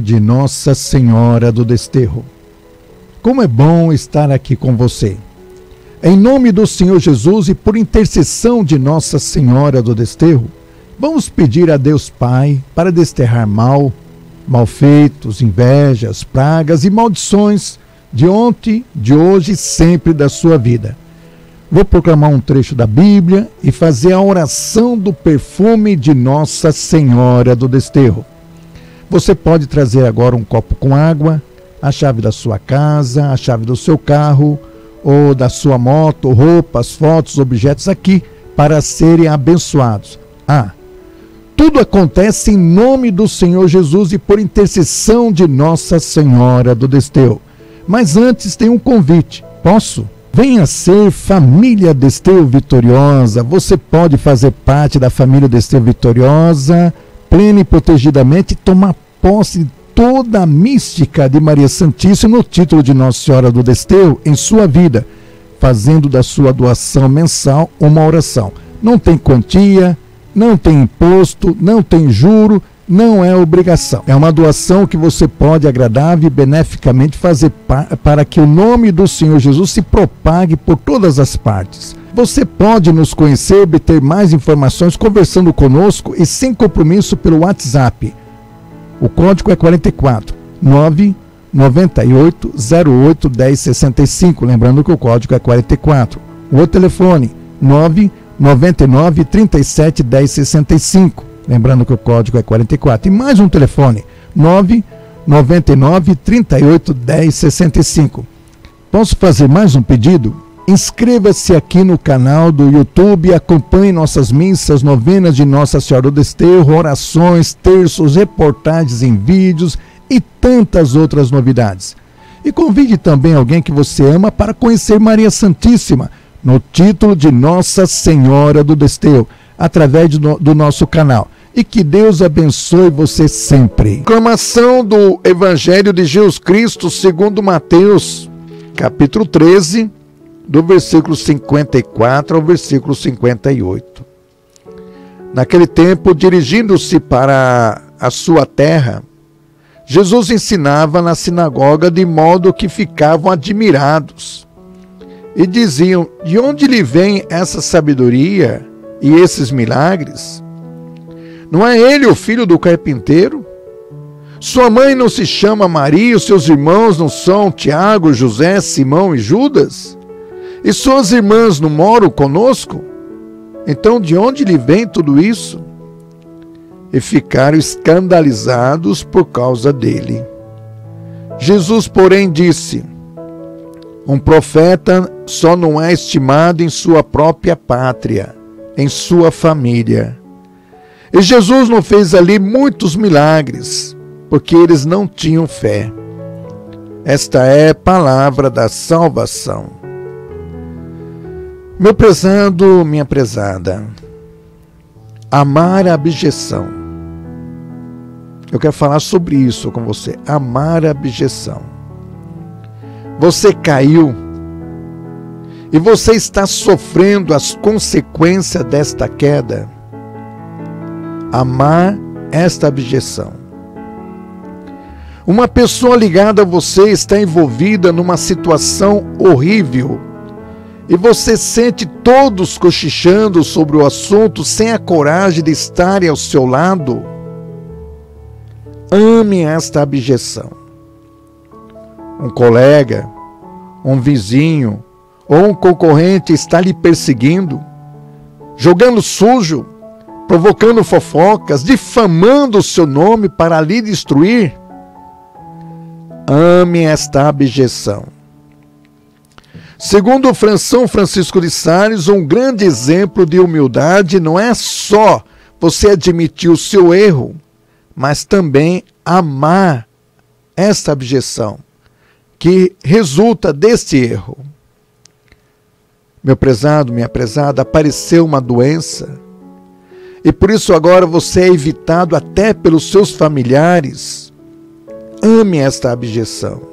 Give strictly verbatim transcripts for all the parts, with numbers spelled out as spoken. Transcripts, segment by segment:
de Nossa Senhora do Desterro. Como é bom estar aqui com você. Em nome do Senhor Jesus e por intercessão de Nossa Senhora do Desterro, vamos pedir a Deus Pai para desterrar mal, malfeitos, invejas, pragas e maldições de ontem, de hoje e sempre da sua vida. Vou proclamar um trecho da Bíblia e fazer a oração do perfume de Nossa Senhora do Desterro. Você pode trazer agora um copo com água, a chave da sua casa, a chave do seu carro, ou da sua moto, roupas, fotos, objetos aqui para serem abençoados. Ah, tudo acontece em nome do Senhor Jesus e por intercessão de Nossa Senhora do Desterro. Mas antes tem um convite. Posso? Venha ser família Desterro Vitoriosa. Você pode fazer parte da família Desterro Vitoriosa, plena e protegidamente, e tomar posse de toda a mística de Maria Santíssima no título de Nossa Senhora do Desterro em sua vida, fazendo da sua doação mensal uma oração. Não tem quantia, não tem imposto, não tem juro, não é obrigação. É uma doação que você pode agradável e beneficamente fazer pa- para que o nome do Senhor Jesus se propague por todas as partes. Você pode nos conhecer, obter mais informações conversando conosco e sem compromisso pelo WhatsApp. O código é quarenta e quatro, nove nove oito zero oito um zero seis cinco. Lembrando que o código é quarenta e quatro. O outro telefone, nove nove nove três sete um zero seis cinco. Lembrando que o código é quarenta e quatro. E mais um telefone, nove nove nove três oito um zero seis cinco. Posso fazer mais um pedido? Inscreva-se aqui no canal do YouTube e acompanhe nossas missas, novenas de Nossa Senhora do Desterro, orações, terços, reportagens em vídeos e tantas outras novidades. E convide também alguém que você ama para conhecer Maria Santíssima, no título de Nossa Senhora do Desterro, através do, do nosso canal. E que Deus abençoe você sempre. Proclamação do Evangelho de Jesus Cristo segundo Mateus, capítulo treze, do versículo cinquenta e quatro ao versículo cinquenta e oito. Naquele tempo, dirigindo-se para a sua terra, Jesus ensinava na sinagoga de modo que ficavam admirados. E diziam: de onde lhe vem essa sabedoria e esses milagres? Não é ele o filho do carpinteiro? Sua mãe não se chama Maria, os seus irmãos não são Tiago, José, Simão e Judas? E suas irmãs não moram conosco? Então de onde lhe vem tudo isso? E ficaram escandalizados por causa dele. Jesus, porém, disse: um profeta só não é estimado em sua própria pátria, em sua família. E Jesus não fez ali muitos milagres, porque eles não tinham fé. Esta é a palavra da salvação. Meu prezado, minha prezada, amar a abjeção. Eu quero falar sobre isso com você. Amar a abjeção. Você caiu e você está sofrendo as consequências desta queda. Amar esta abjeção. Uma pessoa ligada a você está envolvida numa situação horrível e você sente todos cochichando sobre o assunto sem a coragem de estarem ao seu lado. Ame esta abjeção. Um colega, um vizinho ou um concorrente está lhe perseguindo, jogando sujo, provocando fofocas, difamando o seu nome para lhe destruir. Ame esta abjeção. Segundo São Francisco de Sales, um grande exemplo de humildade não é só você admitir o seu erro, mas também amar esta abjeção que resulta deste erro. Meu prezado, minha prezada, apareceu uma doença e por isso agora você é evitado até pelos seus familiares. Ame esta abjeção.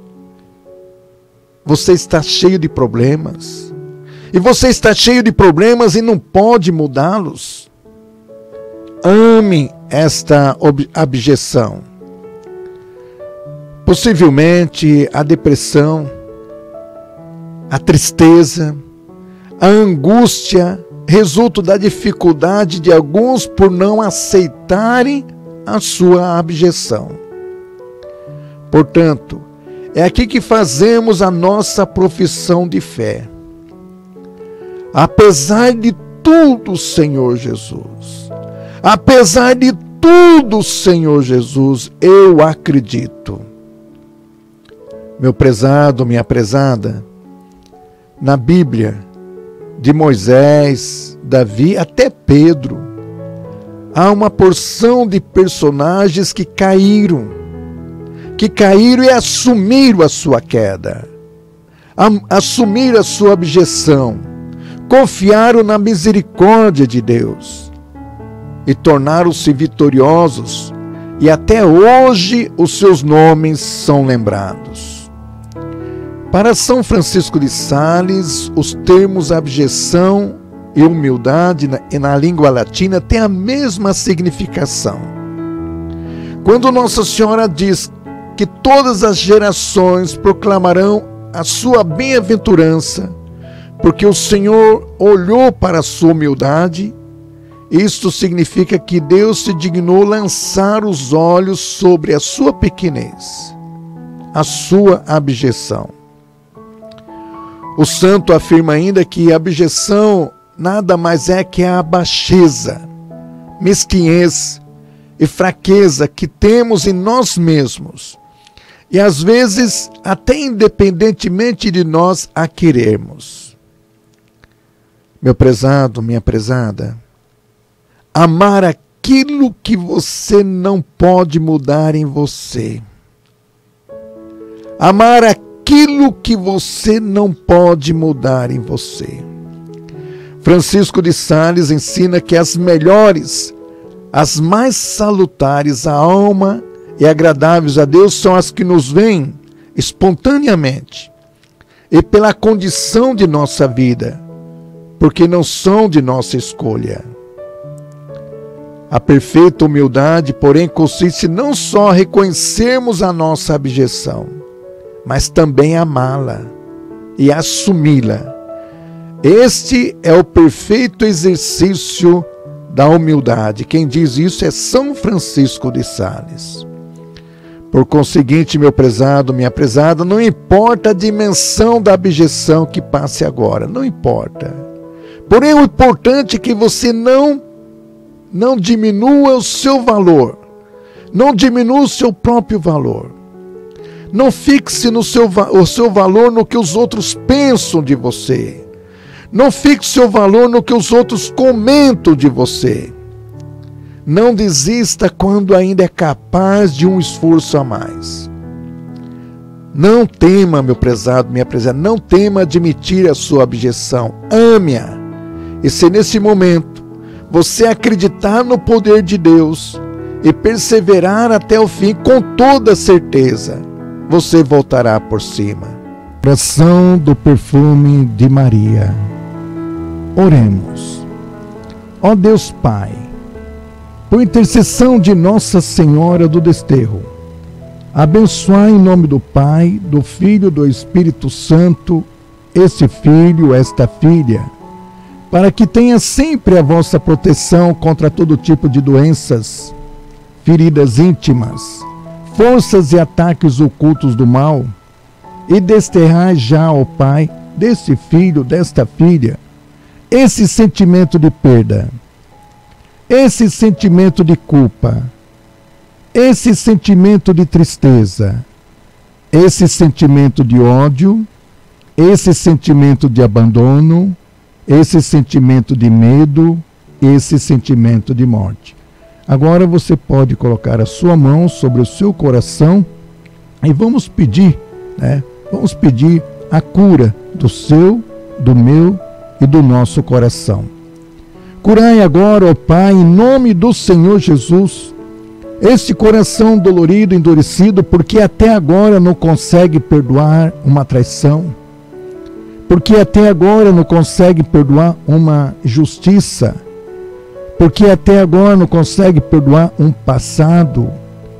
Você está cheio de problemas. E você está cheio de problemas e não pode mudá-los. Ame esta abjeção. Possivelmente a depressão, a tristeza, a angústia resultam da dificuldade de alguns por não aceitarem a sua abjeção. Portanto, é aqui que fazemos a nossa profissão de fé. Apesar de tudo, Senhor Jesus, apesar de tudo, Senhor Jesus, eu acredito. Meu prezado, minha prezada, na Bíblia, de Moisés, Davi, até Pedro, há uma porção de personagens que caíram, que caíram e assumiram a sua queda, assumiram a sua abjeção, confiaram na misericórdia de Deus e tornaram-se vitoriosos, e até hoje os seus nomes são lembrados. Para São Francisco de Sales, os termos abjeção e humildade na, na língua latina têm a mesma significação. Quando Nossa Senhora diz que todas as gerações proclamarão a sua bem-aventurança, porque o Senhor olhou para a sua humildade, isto significa que Deus se dignou lançar os olhos sobre a sua pequenez, a sua abjeção. O santo afirma ainda que a abjeção nada mais é que a baixeza, mesquinhez e fraqueza que temos em nós mesmos, e às vezes até independentemente de nós a querermos. Meu prezado, minha prezada, amar aquilo que você não pode mudar em você. Amar aquilo que você não pode mudar em você. Francisco de Sales ensina que as melhores, as mais salutares à alma e agradáveis a Deus são as que nos vêm espontaneamente e pela condição de nossa vida, porque não são de nossa escolha. A perfeita humildade, porém, consiste não só reconhecermos a nossa abjeção, mas também amá-la e assumi-la. Este é o perfeito exercício da humildade. Quem diz isso é São Francisco de Sales. Por conseguinte, meu prezado, minha prezada, não importa a dimensão da abjeção que passe agora, não importa. Porém, o importante é que você não, não diminua o seu valor, não diminua o seu próprio valor. Não fixe no seu, o seu valor no que os outros pensam de você. Não fixe o seu valor no que os outros comentam de você. Não desista quando ainda é capaz de um esforço a mais. Não tema, meu prezado, minha prezada, não tema admitir a sua abjeção. Ame-a. E se nesse momento você acreditar no poder de Deus e perseverar até o fim com toda certeza, você voltará por cima. Oração do perfume de Maria. Oremos. Ó Deus Pai, por intercessão de Nossa Senhora do Desterro, abençoai em nome do Pai, do Filho e do Espírito Santo, esse filho, esta filha, para que tenha sempre a vossa proteção contra todo tipo de doenças, feridas íntimas, forças e ataques ocultos do mal, e desterrai já, ó Pai, desse filho, desta filha, esse sentimento de perda, esse sentimento de culpa, esse sentimento de tristeza, esse sentimento de ódio, esse sentimento de abandono, esse sentimento de medo, esse sentimento de morte. Agora você pode colocar a sua mão sobre o seu coração e vamos pedir, né? Vamos pedir a cura do seu, do meu e do nosso coração. Curai agora, ó Pai, em nome do Senhor Jesus, este coração dolorido, endurecido, porque até agora não consegue perdoar uma traição, porque até agora não consegue perdoar uma injustiça, porque até agora não consegue perdoar um passado,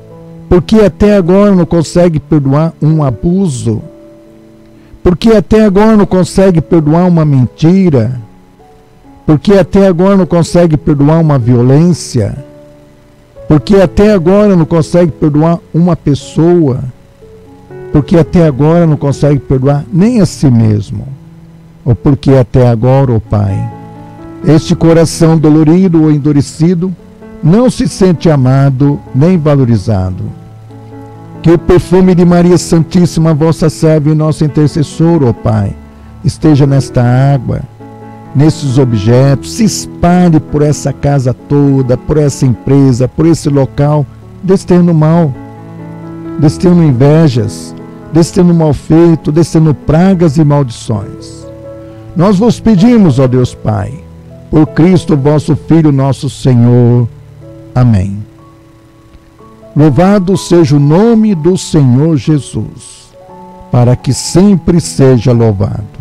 Porque até agora não consegue perdoar um abuso? Porque até agora não consegue perdoar uma mentira? Porque até agora não consegue perdoar uma violência? Porque até agora não consegue perdoar uma pessoa? Porque até agora não consegue perdoar nem a si mesmo? Ou porque até agora, ó Pai, este coração dolorido ou endurecido não se sente amado nem valorizado? Que o perfume de Maria Santíssima, vossa serva e nossa intercessora, ó Pai, esteja nesta água, nesses objetos, se espalhe por essa casa toda, por essa empresa, por esse local, descendo mal, descendo invejas, descendo mal feito, descendo pragas e maldições. Nós vos pedimos, ó Deus Pai, por Cristo vosso Filho, nosso Senhor. Amém. Louvado seja o nome do Senhor Jesus, para que sempre seja louvado.